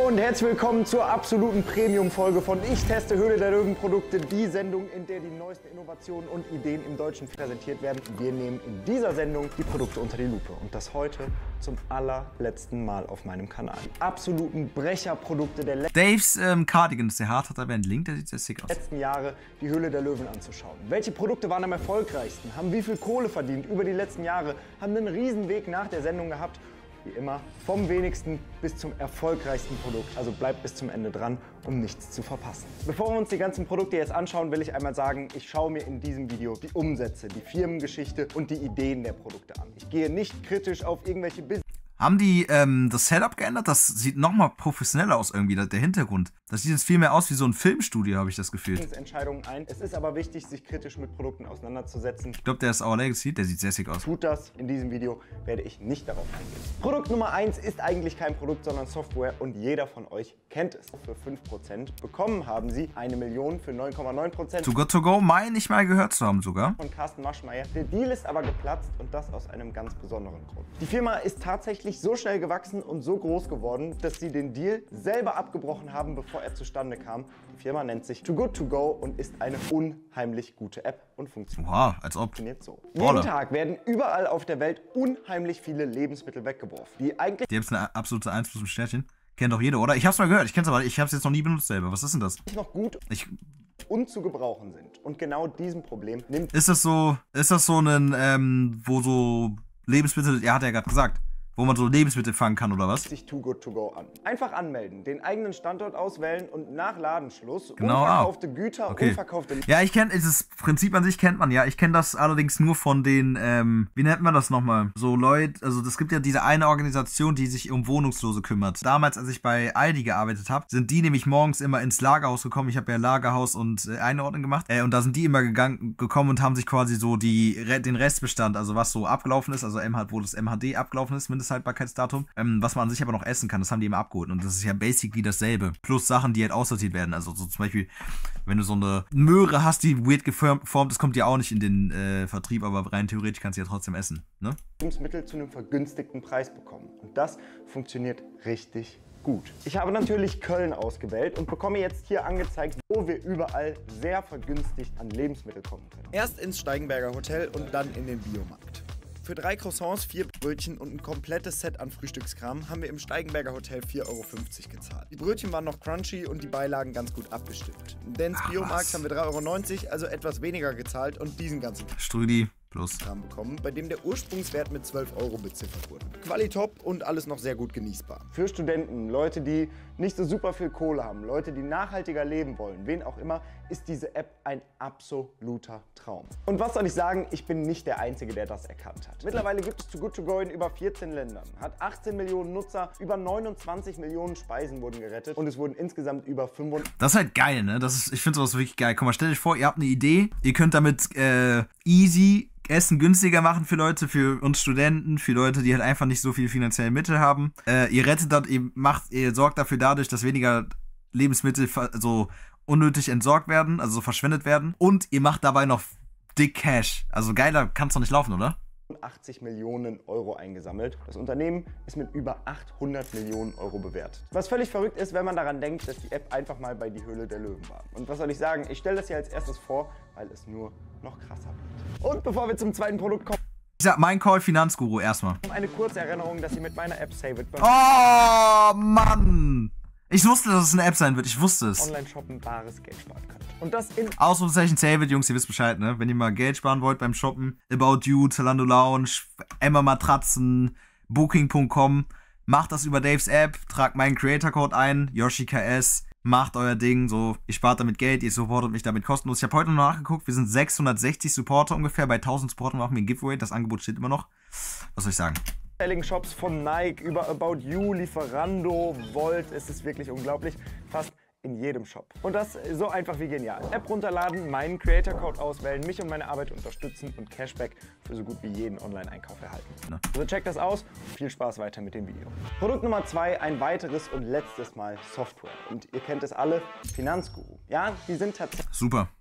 und herzlich willkommen zur absoluten Premium-Folge von Ich teste Höhle der Löwen-Produkte, die Sendung, in der die neuesten Innovationen und Ideen im Deutschen präsentiert werden. Wir nehmen in dieser Sendung die Produkte unter die Lupe und das heute zum allerletzten Mal auf meinem Kanal. Die absoluten Brecherprodukte der Daves Cardigan ist sehr hart, hat aber einen Link, der sieht sehr sick aus. letzten Jahre, die Höhle der Löwen anzuschauen. Welche Produkte waren am erfolgreichsten, haben wie viel Kohle verdient über die letzten Jahre, haben einen Riesenweg nach der Sendung gehabt. Wie immer, vom wenigsten bis zum erfolgreichsten Produkt. Also bleibt bis zum Ende dran, um nichts zu verpassen. Bevor wir uns die ganzen Produkte jetzt anschauen, will ich einmal sagen, ich schaue mir in diesem Video die Umsätze, die Firmengeschichte und die Ideen der Produkte an. Ich gehe nicht kritisch auf irgendwelche Business. Haben die das Setup geändert? Das sieht nochmal professioneller aus irgendwie, der Hintergrund. Das sieht jetzt viel mehr aus wie so ein Filmstudio, habe ich das Gefühl. Entscheidungen ein. Es ist aber wichtig, sich kritisch mit Produkten auseinanderzusetzen. Ich glaube, der ist Our Legacy, der sieht sehr sick aus. Tut das. In diesem Video werde ich nicht darauf eingehen. Produkt Nummer 1 ist eigentlich kein Produkt, sondern Software und jeder von euch kennt es. Für 5% bekommen haben sie 1 Million für 9,9%. Too Good To Go meine ich mal gehört zu haben sogar. Von Carsten Maschmeyer. Der Deal ist aber geplatzt und das aus einem ganz besonderen Grund. Die Firma ist tatsächlich so schnell gewachsen und so groß geworden, dass sie den Deal selber abgebrochen haben, bevor er zustande kam. Die Firma nennt sich Too Good To Go und ist eine unheimlich gute App und Wow, als ob. funktioniert so. Jeden Tag werden überall auf der Welt unheimlich viele Lebensmittel weggeworfen, die eigentlich Die haben eine absolute 1 plus ein Sternchen. Kennt doch jeder, oder? Ich hab's mal gehört, ich kenn's aber, ich hab's jetzt noch nie benutzt selber. Was ist denn das? noch gut und zu gebrauchen sind. Und genau diesem Problem nimmt Ist das so ein, wo so Lebensmittel, er hat ja gerade gesagt, wo man so Lebensmittel fangen kann oder was? sich Too Good To Go an. Einfach anmelden, den eigenen Standort auswählen und nach Ladenschluss Genau, unverkaufte Güter, okay. unverkaufte Ja, ich kenne, das Prinzip an sich kennt man ja. Ich kenne das allerdings nur von den, wie nennt man das nochmal? So Leute, also es gibt ja diese eine Organisation, die sich um Wohnungslose kümmert. Damals, als ich bei Aldi gearbeitet habe, sind die nämlich morgens immer ins Lagerhaus gekommen. Ich habe ja Lagerhaus und Einordnung gemacht. Und da sind die immer gekommen und haben sich quasi so den Restbestand, also was so abgelaufen ist, also wo das MHD abgelaufen ist, Mindesthaltbarkeitsdatum, was man an sich aber noch essen kann, das haben die immer abgeholt. Und das ist ja basically dasselbe. Plus Sachen, die halt aussortiert werden. Also so zum Beispiel, wenn du so eine Möhre hast, die weird geformt ist, kommt ja auch nicht in den Vertrieb, aber rein theoretisch kannst du ja trotzdem essen, ne? Lebensmittel zu einem vergünstigten Preis bekommen. Und das funktioniert richtig gut. Ich habe natürlich Köln ausgewählt und bekomme jetzt hier angezeigt, wo wir überall sehr vergünstigt an Lebensmittel kommen können. Erst ins Steigenberger Hotel und dann in den Biomarkt. Für 3 Croissants, 4 Brötchen und ein komplettes Set an Frühstückskram haben wir im Steigenberger Hotel 4,50 € gezahlt. Die Brötchen waren noch crunchy und die Beilagen ganz gut abgestimmt. Denn ins Biomarkt haben wir 3,90 €, also etwas weniger gezahlt und diesen ganzen Strudi plus. Kram bekommen, bei dem der Ursprungswert mit 12 € beziffert wurde. Qualitop und alles noch sehr gut genießbar. Für Studenten, Leute, die nicht so super viel Kohle haben, Leute, die nachhaltiger leben wollen, wen auch immer, ist diese App ein absoluter Traum. Und was soll ich sagen, ich bin nicht der Einzige, der das erkannt hat. Mittlerweile gibt es Too Good To Go in über 14 Ländern, hat 18 Millionen Nutzer, über 29 Millionen Speisen wurden gerettet und es wurden insgesamt über 85. Das ist halt geil, ne? Ich finde sowas wirklich geil. Guck mal, stellt euch vor, ihr habt eine Idee, ihr könnt damit easy Essen günstiger machen für Leute, für uns Studenten, für Leute, die halt einfach nicht so viel finanzielle Mittel haben. Ihr rettet das, ihr sorgt dafür dadurch, dass weniger Lebensmittel so unnötig entsorgt werden, also so verschwendet werden. Und ihr macht dabei noch dick Cash. Also geiler kann's doch nicht laufen, oder? 80 Millionen € eingesammelt. Das Unternehmen ist mit über 800 Millionen € bewertet. Was völlig verrückt ist, wenn man daran denkt, dass die App einfach mal bei die Höhle der Löwen war. Und was soll ich sagen? Ich stelle das hier als erstes vor, weil es nur noch krasser wird. Und bevor wir zum zweiten Produkt kommen, Ich sag, mein Call Finanzguru erstmal. eine kurze Erinnerung, dass ihr mit meiner App Save It Oh, Mann! Ich wusste, dass es eine App sein wird. Ich wusste es. Online-Shoppen bares Geld sparen könnt. Und das in Ausrufezeichen Save It, Jungs, ihr wisst Bescheid, ne? Wenn ihr mal Geld sparen wollt beim Shoppen, About You, Zalando Lounge, Emma Matratzen, Booking.com, macht das über Daves App, tragt meinen Creator-Code ein, YoshiKS, macht euer Ding, so, ihr spart damit Geld, ihr supportet mich damit kostenlos. Ich habe heute noch nachgeguckt, wir sind 660 Supporter ungefähr, bei 1000 Supportern machen wir ein Giveaway, das Angebot steht immer noch. Was soll ich sagen? Shops von Nike über About You, Lieferando, Volt, es ist wirklich unglaublich. Fast in jedem Shop. Und das so einfach wie genial. App runterladen, meinen Creator-Code auswählen, mich und meine Arbeit unterstützen und Cashback für so gut wie jeden Online-Einkauf erhalten. Ja. Also checkt das aus. Viel Spaß weiter mit dem Video. Produkt Nummer 2, ein weiteres und letztes Mal Software. Und ihr kennt es alle, Finanzguru. Ja, die sind tatsächlich Super.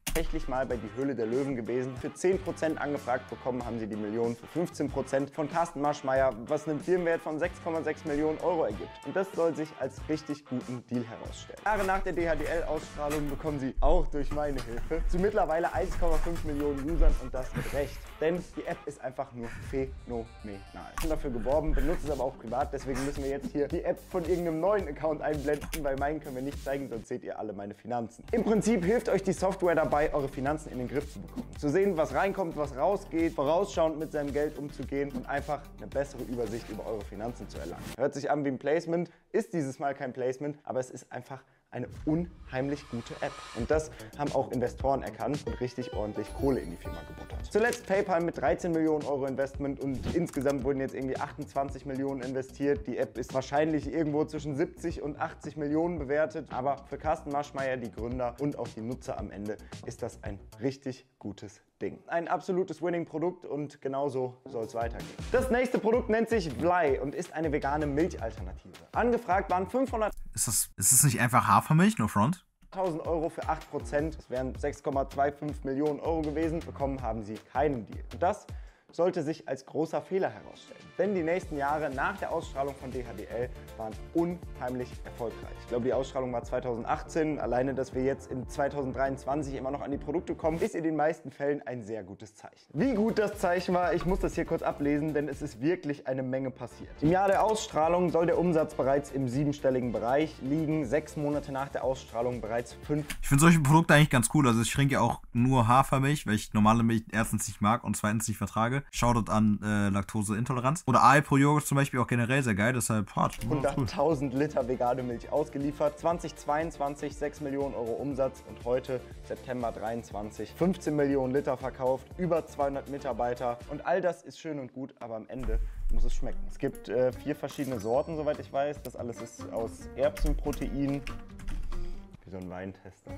tatsächlich mal bei Die Höhle der Löwen gewesen. Für 10% angefragt bekommen haben sie die Million für 15% von Carsten Maschmeyer, was einen Firmenwert von 6,6 Millionen Euro ergibt. Und das soll sich als richtig guten Deal herausstellen. Jahre nach der DHDL-Ausstrahlung bekommen sie auch durch meine Hilfe zu mittlerweile 1,5 Millionen Usern und das mit Recht. Denn die App ist einfach nur phänomenal. Ich bin dafür geworben, benutze es aber auch privat, deswegen müssen wir jetzt hier die App von irgendeinem neuen Account einblenden, weil meinen können wir nicht zeigen, sonst seht ihr alle meine Finanzen. Im Prinzip hilft euch die Software dabei, eure Finanzen in den Griff zu bekommen. Zu sehen, was reinkommt, was rausgeht, vorausschauend mit seinem Geld umzugehen und einfach eine bessere Übersicht über eure Finanzen zu erlangen. Hört sich an wie ein Placement, ist dieses Mal kein Placement, aber es ist einfach eine unheimlich gute App. Und das haben auch Investoren erkannt und richtig ordentlich Kohle in die Firma gebuttert. Zuletzt PayPal mit 13 Millionen Euro Investment und insgesamt wurden jetzt irgendwie 28 Millionen investiert. Die App ist wahrscheinlich irgendwo zwischen 70 und 80 Millionen bewertet. Aber für Carsten Maschmeyer, die Gründer und auch die Nutzer am Ende, ist das ein richtig gutes Ding. Ein absolutes Winning-Produkt und genauso soll es weitergehen. Das nächste Produkt nennt sich Vlai und ist eine vegane Milchalternative. Angefragt waren 500. Ist es nicht einfach Hafermilch, no front? 1.000 Euro für 8%, das wären 6,25 Millionen Euro gewesen, bekommen haben sie keinen Deal. Und das sollte sich als großer Fehler herausstellen. Denn die nächsten Jahre nach der Ausstrahlung von DHDL waren unheimlich erfolgreich. Ich glaube, die Ausstrahlung war 2018. Alleine, dass wir jetzt in 2023 immer noch an die Produkte kommen, ist in den meisten Fällen ein sehr gutes Zeichen. Wie gut das Zeichen war, ich muss das hier kurz ablesen, denn es ist wirklich eine Menge passiert. Im Jahr der Ausstrahlung soll der Umsatz bereits im 7-stelligen Bereich liegen. 6 Monate nach der Ausstrahlung bereits 5. Ich finde solche Produkte eigentlich ganz cool. Also ich trinke ja auch nur Hafermilch, weil ich normale Milch erstens nicht mag und zweitens nicht vertrage. Shoutout an Laktoseintoleranz. Oder Alpro-Joghurt zum Beispiel auch generell sehr geil, deshalb hart. 100.000 Liter vegane Milch ausgeliefert. 2022 6 Millionen Euro Umsatz und heute, September 23, 15 Millionen Liter verkauft, über 200 Mitarbeiter. Und all das ist schön und gut, aber am Ende muss es schmecken. Es gibt 4 verschiedene Sorten, soweit ich weiß. Das alles ist aus Erbsenprotein. Wie so ein Weintester.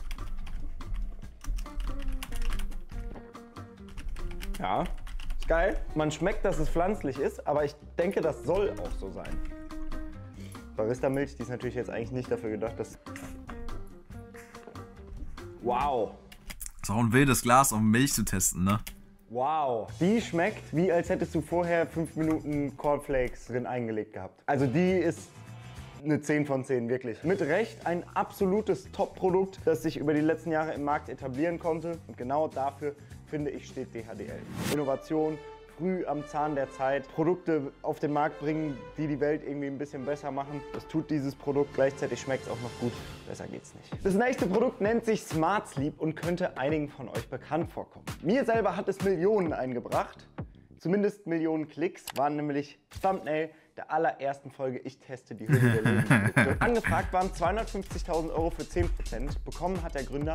Ja, ist geil. Man schmeckt, dass es pflanzlich ist, aber ich denke, das soll auch so sein. Barista-Milch, die ist natürlich jetzt eigentlich nicht dafür gedacht, dass... Wow. Ist auch ein wildes Glas, um Milch zu testen, ne? Wow. Die schmeckt, wie als hättest du vorher 5 Minuten Cornflakes drin eingelegt gehabt. Also die ist eine 10 von 10, wirklich. Mit Recht ein absolutes Top-Produkt, das sich über die letzten Jahre im Markt etablieren konnte. Und genau dafür, finde ich, steht DHDL. Innovation, früh am Zahn der Zeit, Produkte auf den Markt bringen, die die Welt irgendwie ein bisschen besser machen. Das tut dieses Produkt, gleichzeitig schmeckt es auch noch gut. Besser geht's nicht. Das nächste Produkt nennt sich Smart Sleep und könnte einigen von euch bekannt vorkommen. Mir selber hat es Millionen eingebracht. Zumindest Millionen Klicks waren nämlich Thumbnail der allerersten Folge Ich teste die Höhle der Löwen. Angefragt waren 250.000 Euro für 10%. Bekommen hat der Gründer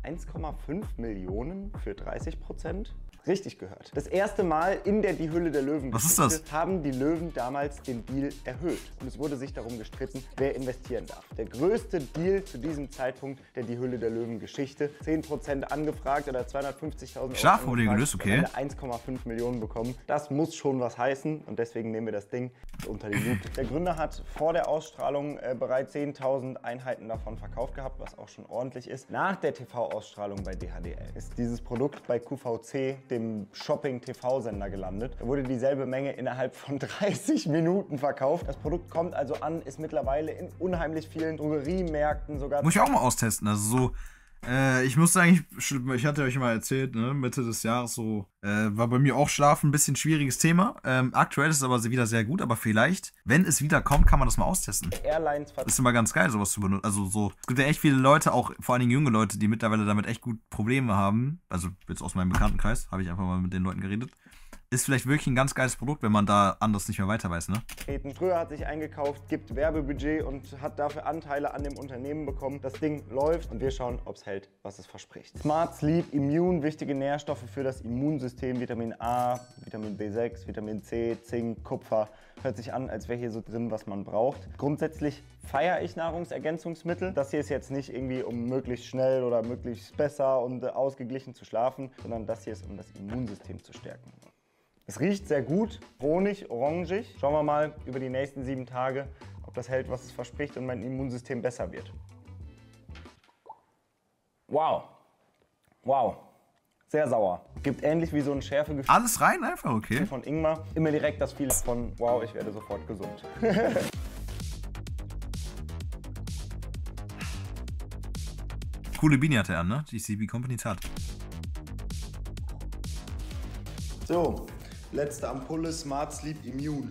1,5 Millionen für 30%. Richtig gehört. Das erste Mal in der Die Höhle der Löwen haben die Löwen damals den Deal erhöht. Und es wurde sich darum gestritten, wer investieren darf. Der größte Deal zu diesem Zeitpunkt der Die Höhle der Löwen Geschichte. 10% angefragt oder 250.000 Euro. Schlaf wurde gelöst, okay. 1,5 Millionen bekommen. Das muss schon was heißen und deswegen nehmen wir das Ding unter die Lupe. Der Gründer hat vor der Ausstrahlung bereits 10.000 Einheiten davon verkauft gehabt, was auch schon ordentlich ist. Nach der TV-Ausstrahlung bei DHDL ist dieses Produkt bei QVC, dem Shopping-TV-Sender, gelandet. Da wurde dieselbe Menge innerhalb von 30 Minuten verkauft. Das Produkt kommt also an, ist mittlerweile in unheimlich vielen Drogeriemärkten sogar... Muss ich auch mal austesten, also so... ich muss sagen, ich hatte euch mal erzählt, ne, Mitte des Jahres so, war bei mir auch Schlafen ein bisschen schwieriges Thema. Aktuell ist es aber wieder sehr gut, aber vielleicht, wenn es wieder kommt, kann man das mal austesten. Airlines das ist immer ganz geil, sowas zu benutzen. Also so, es gibt ja echt viele Leute, auch vor allen Dingen junge Leute, die mittlerweile damit echt gut Probleme haben. Also jetzt aus meinem Bekanntenkreis, habe ich einfach mal mit den Leuten geredet. Ist vielleicht wirklich ein ganz geiles Produkt, wenn man da anders nicht mehr weiter weiß, ne? Früher hat sich eingekauft, gibt Werbebudget und hat dafür Anteile an dem Unternehmen bekommen. Das Ding läuft und wir schauen, ob es hält, was es verspricht. Smart Sleep, Immune, wichtige Nährstoffe für das Immunsystem, Vitamin A, Vitamin B6, Vitamin C, Zink, Kupfer. Hört sich an, als wäre hier so drin, was man braucht. Grundsätzlich feiere ich Nahrungsergänzungsmittel. Das hier ist jetzt nicht irgendwie, um möglichst schnell oder möglichst besser und ausgeglichen zu schlafen, sondern das hier ist, um das Immunsystem zu stärken. Es riecht sehr gut, honig, orangig. Schauen wir mal über die nächsten 7 Tage, ob das hält, was es verspricht und mein Immunsystem besser wird. Wow, Wow, sehr sauer. Gibt ähnlich wie so ein Schärfegefühl Alles rein einfach, okay. von Ingwer. Immer direkt das Feeling von, wow, ich werde sofort gesund. Coole Beanie hat er an, ne? Die CB Company tat. So, letzte Ampulle Smart Sleep Immune.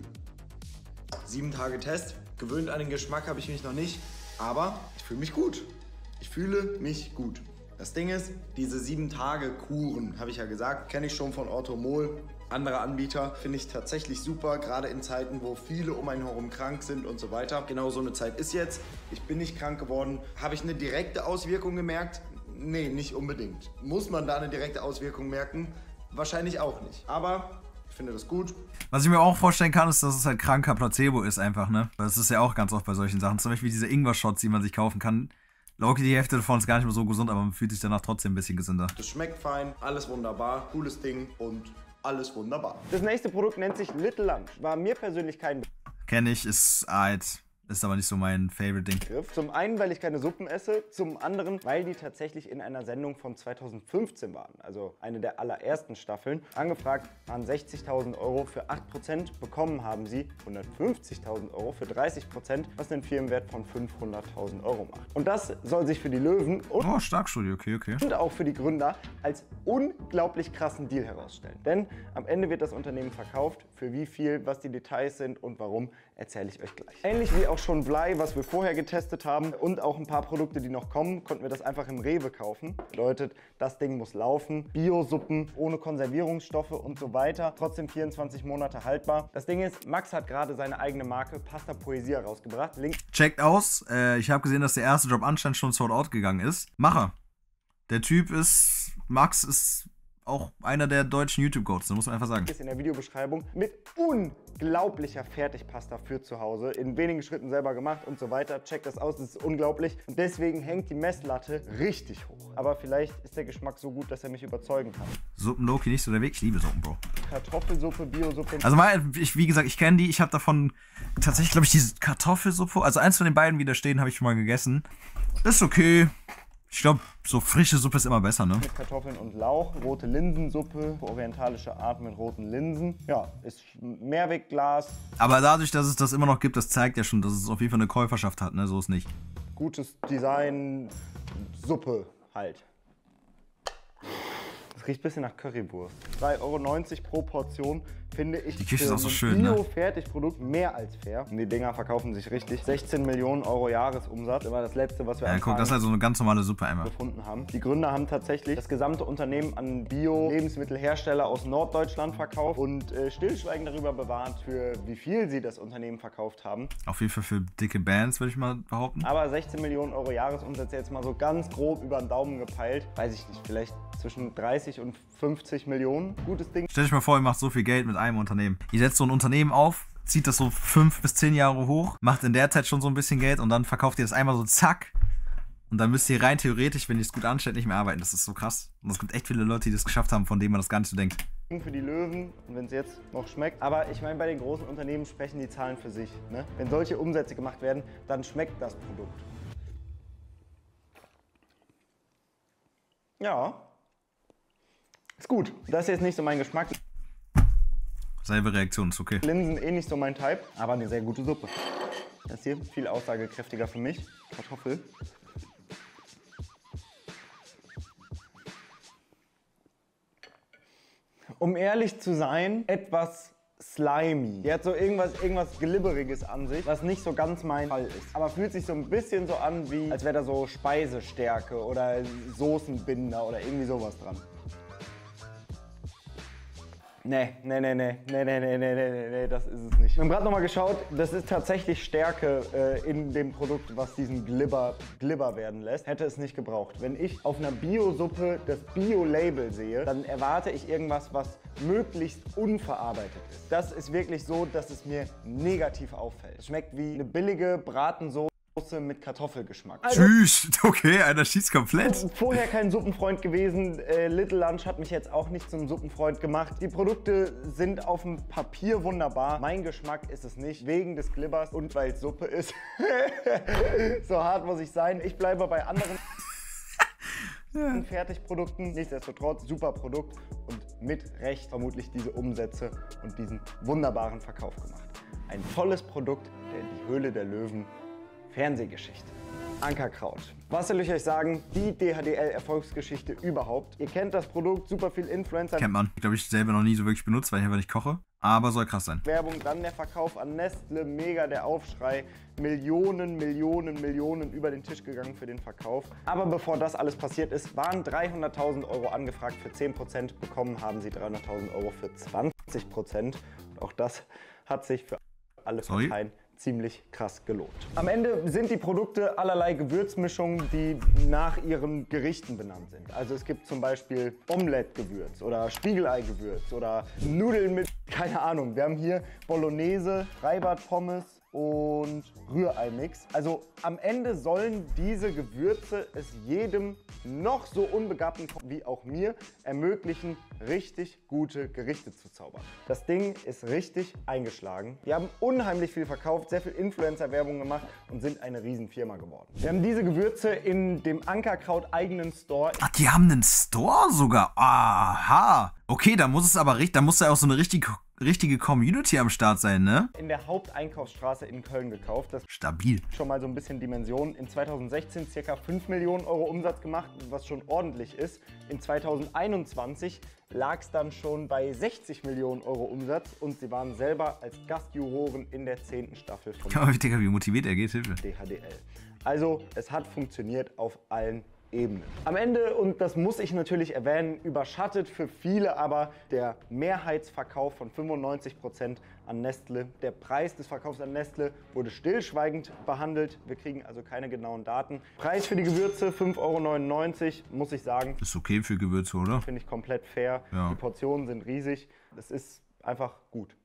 7 Tage Test. Gewöhnt an den Geschmack habe ich mich noch nicht, aber ich fühle mich gut. Ich fühle mich gut. Das Ding ist, diese 7-Tage-Kuren, habe ich ja gesagt, kenne ich schon von Orthomol. Andere Anbieter finde ich tatsächlich super, gerade in Zeiten, wo viele um einen herum krank sind und so weiter. Genau so eine Zeit ist jetzt. Ich bin nicht krank geworden. Habe ich eine direkte Auswirkung gemerkt? Nee, nicht unbedingt. Muss man da eine direkte Auswirkung merken? Wahrscheinlich auch nicht. Aber ich finde das gut. Was ich mir auch vorstellen kann, ist, dass es halt kranker Placebo ist einfach, ne? Das ist ja auch ganz oft bei solchen Sachen. Zum Beispiel diese Ingwer-Shots, die man sich kaufen kann. Loki, die Hälfte davon ist gar nicht mehr so gesund, aber man fühlt sich danach trotzdem ein bisschen gesünder. Das schmeckt fein, alles wunderbar, cooles Ding und alles wunderbar. Das nächste Produkt nennt sich Little Lunch. War mir persönlich kein Kenn ich, ist alt. Ist aber nicht so mein Favorite-Ding. Begriff. Zum einen, weil ich keine Suppen esse, zum anderen, weil die tatsächlich in einer Sendung von 2015 waren, also eine der allerersten Staffeln. Angefragt waren 60.000 Euro für 8%, bekommen haben sie 150.000 Euro für 30%, was einen Firmenwert von 500.000 Euro macht. Und das soll sich für die Löwen Oh, Starkstudie, okay. und auch für die Gründer als unglaublich krassen Deal herausstellen. Denn am Ende wird das Unternehmen verkauft. Für wie viel, was die Details sind und warum, erzähle ich euch gleich. Ähnlich wie auch schon Blei, was wir vorher getestet haben und auch ein paar Produkte, die noch kommen, konnten wir das einfach im Rewe kaufen. Bedeutet, das Ding muss laufen. Bio-Suppen, ohne Konservierungsstoffe und so weiter. Trotzdem 24 Monate haltbar. Das Ding ist, Max hat gerade seine eigene Marke Pasta Poesia rausgebracht. Link Checkt aus. Ich habe gesehen, dass der erste Job anscheinend schon sold out gegangen ist. Macher. Der Typ ist, Max ist auch einer der deutschen YouTube-Goats, da muss man einfach sagen. ist in der Videobeschreibung mit unglaublicher Fertigpasta für zu Hause. In wenigen Schritten selber gemacht und so weiter. Checkt das aus, das ist unglaublich. Und deswegen hängt die Messlatte richtig hoch. Aber vielleicht ist der Geschmack so gut, dass er mich überzeugen kann. Suppen Loki nicht so der Weg. Ich liebe Suppen, Bro. Kartoffelsuppe, Biosuppe. Also wie gesagt, ich kenne die. Ich habe davon tatsächlich, glaube ich, diese Kartoffelsuppe. Also eins von den beiden, wie da stehen, habe ich schon mal gegessen. Ist okay. Ich glaube, so frische Suppe ist immer besser, ne? Mit Kartoffeln und Lauch, rote Linsensuppe, orientalische Art mit roten Linsen. Ja, ist Mehrwegglas. Aber dadurch, dass es das immer noch gibt, das zeigt ja schon, dass es auf jeden Fall eine Käuferschaft hat, ne? So ist nicht. Gutes Design, Suppe halt. Das riecht ein bisschen nach Currywurst. 3,90 € pro Portion finde ich Die Küche für ist auch so ein schön, ne? Bio-Fertigprodukt mehr als fair. Und die Dinger verkaufen sich richtig. 16 Millionen Euro Jahresumsatz. Das war das letzte, was wir Ja, guck, das ist halt so eine ganz normale Suppe einmal. gefunden haben. Die Gründer haben tatsächlich das gesamte Unternehmen an Bio-Lebensmittelhersteller aus Norddeutschland verkauft und Stillschweigen darüber bewahrt, für wie viel sie das Unternehmen verkauft haben. Auf jeden Fall für dicke Bands, würde ich mal behaupten. Aber 16 Millionen Euro Jahresumsatz jetzt mal so ganz grob über den Daumen gepeilt. Weiß ich nicht, vielleicht zwischen 30 und 50 Millionen. Gutes Ding. Stell dich mal vor, ihr macht so viel Geld mit einem Unternehmen. Ihr setzt so ein Unternehmen auf, zieht das so 5 bis 10 Jahre hoch, macht in der Zeit schon so ein bisschen Geld und dann verkauft ihr das einmal so zack. Und dann müsst ihr rein theoretisch, wenn ihr es gut anstellt, nicht mehr arbeiten. Das ist so krass. Und es gibt echt viele Leute, die das geschafft haben, von denen man das gar nicht so denkt. Für die Löwen, wenn es jetzt noch schmeckt. Aber ich meine, bei den großen Unternehmen sprechen die Zahlen für sich. Ne? Wenn solche Umsätze gemacht werden, dann schmeckt das Produkt. Ja. Ist gut. Das ist jetzt nicht so mein Geschmack. Selbe Reaktion, ist okay. Linsen eh nicht so mein Type, aber eine sehr gute Suppe. Das hier viel aussagekräftiger für mich. Kartoffel. Um ehrlich zu sein, etwas slimy. Die hat so irgendwas Glibberiges an sich, was nicht so ganz mein Fall ist. Aber fühlt sich so ein bisschen so an, wie als wäre da so Speisestärke oder Soßenbinder oder irgendwie sowas dran. Nee, das ist es nicht. Wir haben gerade nochmal geschaut, das ist tatsächlich Stärke in dem Produkt, was diesen Glibber werden lässt. Hätte es nicht gebraucht. Wenn ich auf einer Bio-Suppe das Bio-Label sehe, dann erwarte ich irgendwas, was möglichst unverarbeitet ist. Das ist wirklich so, dass es mir negativ auffällt. Es schmeckt wie eine billige Bratensoße mit Kartoffelgeschmack. Tschüss, okay, einer schießt komplett. Vorher kein Suppenfreund gewesen. Little Lunch hat mich jetzt auch nicht zum Suppenfreund gemacht. Die Produkte sind auf dem Papier wunderbar. Mein Geschmack ist es nicht, wegen des Glibbers und weil es Suppe ist. So hart muss ich sein. Ich bleibe bei anderen. Fertigprodukten. Nichtsdestotrotz, super Produkt und mit Recht vermutlich diese Umsätze und diesen wunderbaren Verkauf gemacht. Ein tolles Produkt der Die Höhle der Löwen Fernsehgeschichte. Ankerkraut. Was soll ich euch sagen? Die DHDL-Erfolgsgeschichte überhaupt. Ihr kennt das Produkt, super viel Influencer. Kennt man. Ich glaube, ich selber noch nie so wirklich benutzt, weil ich einfach nicht koche. Aber soll krass sein. Werbung, dann der Verkauf an Nestle, mega der Aufschrei. Millionen über den Tisch gegangen für den Verkauf. Aber bevor das alles passiert ist, waren 300.000 Euro angefragt für 10%. Bekommen haben sie 300.000 Euro für 20%. Und auch das hat sich für alle Parteien ziemlich krass gelohnt. Am Ende sind die Produkte allerlei Gewürzmischungen, die nach ihren Gerichten benannt sind. Also es gibt zum Beispiel Omelette-Gewürz oder Spiegelei-Gewürz oder Nudeln mit, keine Ahnung. Wir haben hier Bolognese, Freibad-Pommes und Rührei-Mix. Also am Ende sollen diese Gewürze es jedem noch so unbegabten wie auch mir ermöglichen, richtig gute Gerichte zu zaubern. Das Ding ist richtig eingeschlagen. Wir haben unheimlich viel verkauft, sehr viel Influencer-Werbung gemacht und sind eine Riesenfirma geworden. Wir haben diese Gewürze in dem Ankerkraut eigenen Store. Ach, die haben einen Store sogar? Aha. Okay, da muss es aber da muss ja auch so eine richtige Community am Start sein, ne? In der Haupteinkaufsstraße in Köln gekauft. Das stabil. Schon mal so ein bisschen Dimension. In 2016 ca. 5 Millionen Euro Umsatz gemacht, was schon ordentlich ist. In 2021 lag es dann schon bei 60 Millionen Euro Umsatz und sie waren selber als Gastjuroren in der 10. Staffel von Digga, wie motiviert er geht, Hilfe. DHDL. Also, es hat funktioniert auf allen Ebenen. Am Ende, und das muss ich natürlich erwähnen, überschattet für viele aber der Mehrheitsverkauf von 95% an Nestle. Der Preis des Verkaufs an Nestle wurde stillschweigend behandelt. Wir kriegen also keine genauen Daten. Preis für die Gewürze 5,99 €, muss ich sagen. Ist okay für Gewürze, oder? Finde ich komplett fair. Ja. Die Portionen sind riesig. Das ist einfach gut.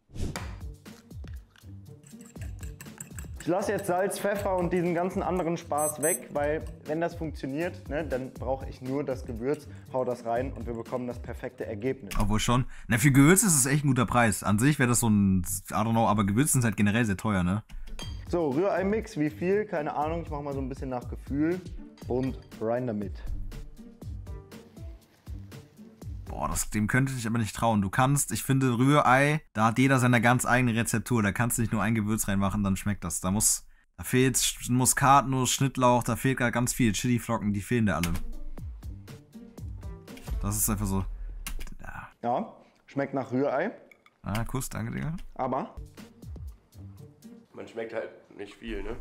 Ich lasse jetzt Salz, Pfeffer und diesen ganzen anderen Spaß weg, weil wenn das funktioniert, ne, dann brauche ich nur das Gewürz, hau das rein und wir bekommen das perfekte Ergebnis. Obwohl schon. Na, für Gewürze ist es echt ein guter Preis. An sich wäre das so ein, I don't know, aber Gewürze sind halt generell sehr teuer, ne? So, Rührei-Mix, wie viel? Keine Ahnung, ich mache mal so ein bisschen nach Gefühl und rein damit. Boah, dem könnte ich aber nicht trauen. Du kannst, ich finde, Rührei, da hat jeder seine ganz eigene Rezeptur. Da kannst du nicht nur ein Gewürz reinmachen, dann schmeckt das. Da fehlt Muskatnuss, Schnittlauch, da fehlt gerade ganz viel. Chiliflocken, die fehlen da alle. Das ist einfach so. Ja, schmeckt nach Rührei. Ah, Kuss, danke, Digga. Aber man schmeckt halt nicht viel, ne?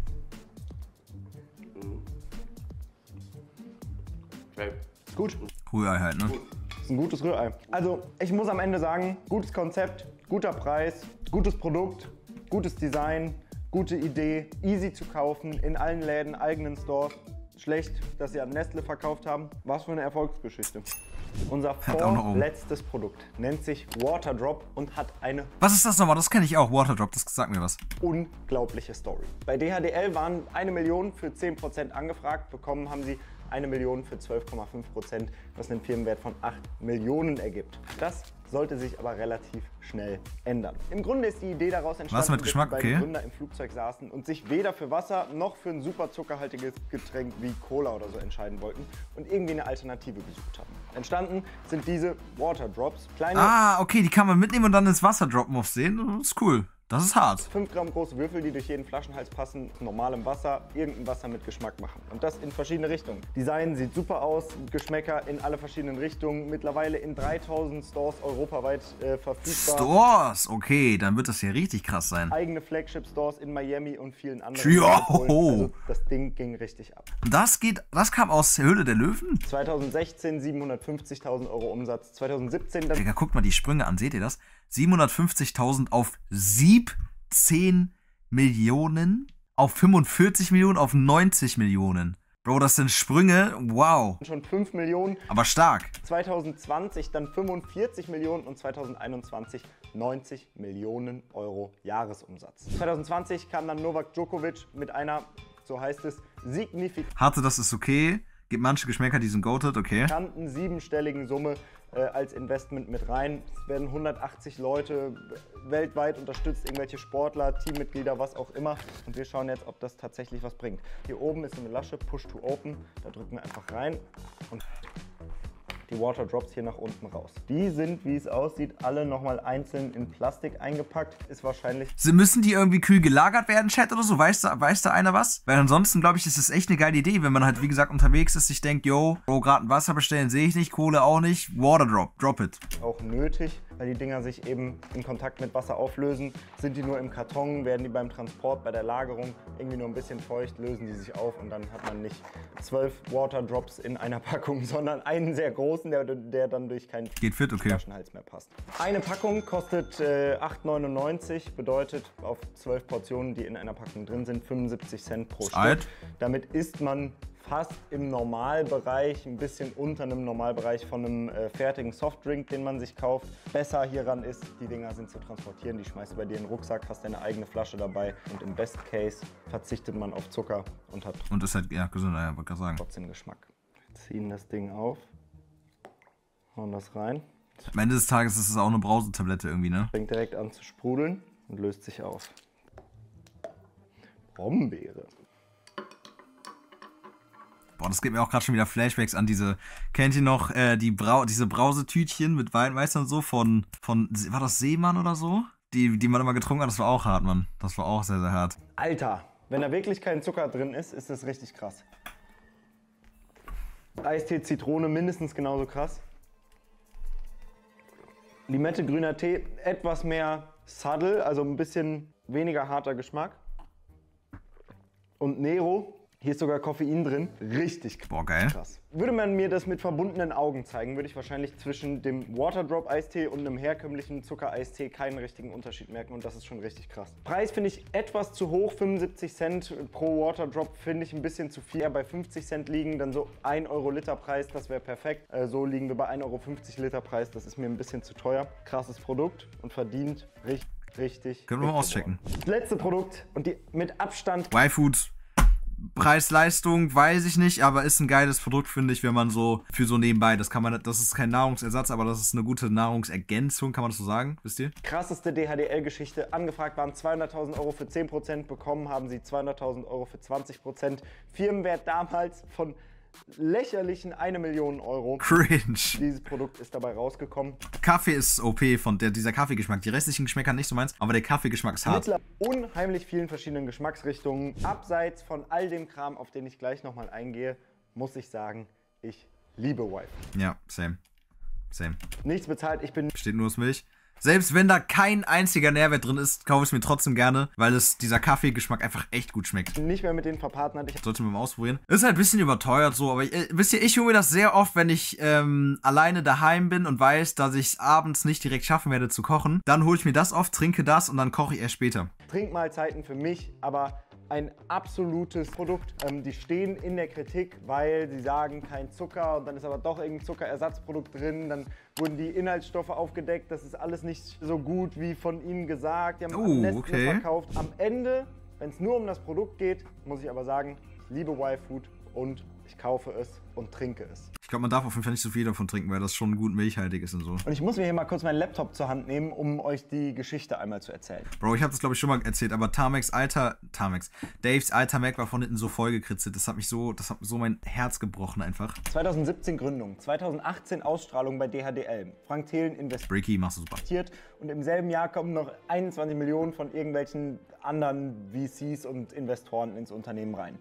Okay. Ist gut. Rührei halt, ne? Ist ein gutes Rührei. Also, ich muss am Ende sagen, gutes Konzept, guter Preis, gutes Produkt, gutes Design, gute Idee, easy zu kaufen, in allen Läden, eigenen Stores. Schlecht, dass sie an Nestle verkauft haben. Was für eine Erfolgsgeschichte. Unser vorletztes Produkt nennt sich Waterdrop und hat eine... Was ist das nochmal? Das kenne ich auch, Waterdrop, das sagt mir was. Unglaubliche Story. Bei DHDL waren 1 Million für 10% angefragt, bekommen haben sie 1 Million für 12,5%, was einen Firmenwert von 8 Millionen ergibt. Das sollte sich aber relativ schnell ändern. Im Grunde ist die Idee daraus entstanden, was mit Geschmack, dass die beiden Gründer im Flugzeug saßen und sich weder für Wasser noch für ein super zuckerhaltiges Getränk wie Cola oder so entscheiden wollten und irgendwie eine Alternative gesucht haben. Entstanden sind diese Waterdrops. Kleine okay, die kann man mitnehmen und dann ins Wasser droppen auf sehen. Das ist cool. Das ist hart. 5 Gramm große Würfel, die durch jeden Flaschenhals passen, normalem Wasser, irgendein Wasser mit Geschmack machen. Und das in verschiedene Richtungen. Design sieht super aus, Geschmäcker in alle verschiedenen Richtungen, mittlerweile in 3000 Stores europaweit verfügbar. Stores? Okay, dann wird das ja richtig krass sein. Eigene Flagship-Stores in Miami und vielen anderen. Also das Ding ging richtig ab. Das kam aus der Höhle der Löwen? 2016 750.000 Euro Umsatz, 2017 dann... Digga, guckt mal die Sprünge an, seht ihr das? 750.000 auf 17 Millionen, auf 45 Millionen, auf 90 Millionen. Bro, das sind Sprünge, wow. Schon 5 Millionen. Aber stark. 2020 dann 45 Millionen und 2021 90 Millionen Euro Jahresumsatz. 2020 kam dann Novak Djokovic mit einer, so heißt es, signifikanten das ist okay. Gibt manche Geschmäcker, die sind goated, okay. 7-stelligen Summe als Investment mit rein. Es werden 180 Leute weltweit unterstützt, irgendwelche Sportler, Teammitglieder, was auch immer. Und wir schauen jetzt, ob das tatsächlich was bringt. Hier oben ist eine Lasche, Push to Open. Da drücken wir einfach rein und die Water Drops hier nach unten raus. Die sind, wie es aussieht, alle nochmal einzeln in Plastik eingepackt. Ist wahrscheinlich... Müssen die irgendwie kühl gelagert werden, Chat, oder so? Weiß da einer was? Weil ansonsten, glaube ich, ist es echt eine geile Idee, wenn man halt, wie gesagt, unterwegs ist, sich denkt, yo, gerade ein Wasser bestellen sehe ich nicht, Kohle auch nicht, Water Drop it. Auch nötig, weil die Dinger sich eben in Kontakt mit Wasser auflösen. Sind die nur im Karton, werden die beim Transport, bei der Lagerung irgendwie nur ein bisschen feucht, lösen die sich auf und dann hat man nicht 12 Water Drops in einer Packung, sondern einen sehr großen, der dann durch keinen Flaschenhals mehr passt. Eine Packung kostet 8,99, bedeutet auf 12 Portionen, die in einer Packung drin sind, 75 Cent pro Stück. Damit isst man fast im Normalbereich, ein bisschen unter einem Normalbereich von einem fertigen Softdrink, den man sich kauft. Besser hieran ist, die Dinger sind zu transportieren, die schmeißt du bei dir in den Rucksack, hast deine eigene Flasche dabei und im Best Case verzichtet man auf Zucker und hat ist halt, ja, gesünder, ja, wollte ich sagen. Trotzdem Geschmack. Wir ziehen das Ding auf, hauen das rein. Am Ende des Tages ist es auch eine Brausetablette irgendwie, ne? Fängt direkt an zu sprudeln und löst sich auf. Brombeere. Boah, das gibt mir auch gerade schon wieder Flashbacks an diese, kennt ihr noch, diese Brausetütchen mit Weinmeister und so von, war das Seemann oder so? Die man immer getrunken hat, das war auch hart, Mann. Das war auch sehr, sehr hart. Alter, wenn da wirklich kein Zucker drin ist, ist das richtig krass. Eistee, Zitrone, mindestens genauso krass. Limette, grüner Tee, etwas mehr subtle, also ein bisschen weniger harter Geschmack. Und Nero, hier ist sogar Koffein drin, richtig krass. Würde man mir das mit verbundenen Augen zeigen, würde ich wahrscheinlich zwischen dem Waterdrop-Eistee und einem herkömmlichen Zuckereistee keinen richtigen Unterschied merken und das ist schon richtig krass. Preis finde ich etwas zu hoch, 75 Cent pro Waterdrop finde ich ein bisschen zu viel. Bei 50 Cent liegen dann so 1 Euro Liter Preis, das wäre perfekt. So liegen wir bei 1,50 Euro Liter Preis, das ist mir ein bisschen zu teuer. Krasses Produkt und verdient richtig. Können wir mal auschecken. Das letzte Produkt und die mit Abstand... Y-Food. Preis-Leistung, weiß ich nicht, aber ist ein geiles Produkt, finde ich, wenn man so für so nebenbei, das ist kein Nahrungsersatz, aber das ist eine gute Nahrungsergänzung, kann man das so sagen, wisst ihr? Krasseste DHDL-Geschichte, angefragt waren 200.000 Euro für 10%, bekommen haben sie 200.000 Euro für 20%. Firmenwert damals von lächerlichen 1 Million Euro. Cringe. Dieses Produkt ist dabei rausgekommen. Kaffee ist OP dieser Kaffeegeschmack. Die restlichen Geschmäcker nicht so meins, aber der Kaffeegeschmack ist hart. Mit unheimlich vielen verschiedenen Geschmacksrichtungen. Abseits von all dem Kram, auf den ich gleich nochmal eingehe, muss ich sagen, ich liebe Y-Food. Ja, same. Nichts bezahlt, Besteht nur aus Milch. Selbst wenn da kein einziger Nährwert drin ist, kaufe ich es mir trotzdem gerne, weil dieser Kaffeegeschmack einfach echt gut schmeckt. Nicht mehr mit denen verpartnert. Sollte man mal ausprobieren. Ist halt ein bisschen überteuert so, aber wisst ihr, ich hole mir das sehr oft, wenn ich alleine daheim bin und weiß, dass ich es abends nicht direkt schaffen werde zu kochen. Dann hole ich mir das oft, trinke das und dann koche ich erst später. Trinkmahlzeiten für mich, aber ein absolutes Produkt. Die stehen in der Kritik, weil sie sagen, kein Zucker und dann ist aber doch irgendein Zuckerersatzprodukt drin. Dann wurden die Inhaltsstoffe aufgedeckt. Das ist alles nicht so gut wie von ihnen gesagt. Die haben Nestle verkauft. Am Ende, wenn es nur um das Produkt geht, muss ich aber sagen, ich liebe Y-Food und ich kaufe es und trinke es. Ich glaube, man darf auf jeden Fall nicht so viel davon trinken, weil das schon gut milchhaltig ist und so. Und ich muss mir hier mal kurz meinen Laptop zur Hand nehmen, um euch die Geschichte einmal zu erzählen. Bro, ich habe das glaube ich schon mal erzählt, aber Daves alter Mac war von hinten so vollgekritzelt. Das hat so mein Herz gebrochen einfach. 2017 Gründung, 2018 Ausstrahlung bei DHDL. Frank Thelen Breaky, machst du super. Und im selben Jahr kommen noch 21 Millionen von irgendwelchen anderen VCs und Investoren ins Unternehmen rein.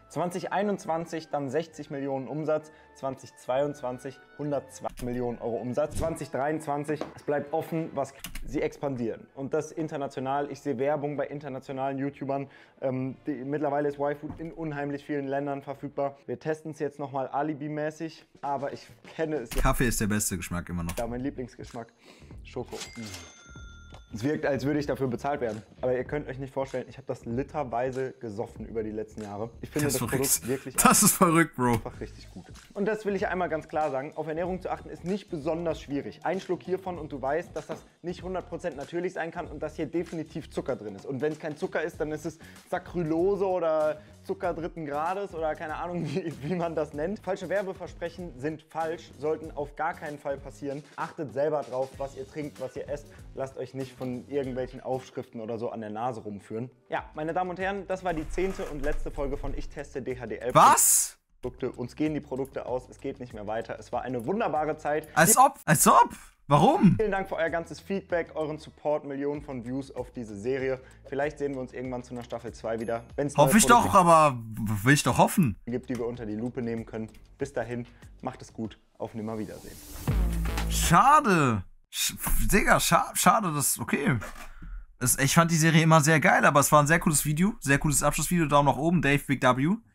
2021 dann 60 Millionen Umsatz, 2022 102 Millionen Euro Umsatz, 2023, es bleibt offen, was sie expandieren. Und das international, ich sehe Werbung bei internationalen YouTubern, mittlerweile ist Y-Food in unheimlich vielen Ländern verfügbar. Wir testen es jetzt nochmal Alibi-mäßig, aber ich kenne es. Kaffee ist der beste Geschmack immer noch. Ja, mein Lieblingsgeschmack, Schoko. Es wirkt, als würde ich dafür bezahlt werden. Aber ihr könnt euch nicht vorstellen, ich habe das literweise gesoffen über die letzten Jahre. Ich finde das Produkt wirklich Das ist verrückt, Bro. einfach richtig gut. Und das will ich einmal ganz klar sagen. Auf Ernährung zu achten ist nicht besonders schwierig. Ein Schluck hiervon und du weißt, dass das nicht 100% natürlich sein kann und dass hier definitiv Zucker drin ist. Und wenn es kein Zucker ist, dann ist es Saccharose oder Zucker dritten Grades oder keine Ahnung, wie man das nennt. Falsche Werbeversprechen sind falsch, sollten auf gar keinen Fall passieren. Achtet selber drauf, was ihr trinkt, was ihr esst. Lasst euch nicht von irgendwelchen Aufschriften oder so an der Nase rumführen. Ja, meine Damen und Herren, das war die 10. und letzte Folge von Ich teste DHDL. Was? Uns gehen die Produkte aus, es geht nicht mehr weiter. Es war eine wunderbare Zeit. Als ob. Warum? Vielen Dank für euer ganzes Feedback, euren Support, Millionen von Views auf diese Serie. Vielleicht sehen wir uns irgendwann zu einer Staffel 2 wieder. Wenn's Hoffe ich doch, aber will ich doch hoffen. gibt, die wir unter die Lupe nehmen können. Bis dahin, macht es gut, auf Nimmerwiedersehen. Schade. Digga, schade, das okay. Ich fand die Serie immer sehr geil, aber es war ein sehr cooles Video, sehr cooles Abschlussvideo. Daumen nach oben, Dave Big W.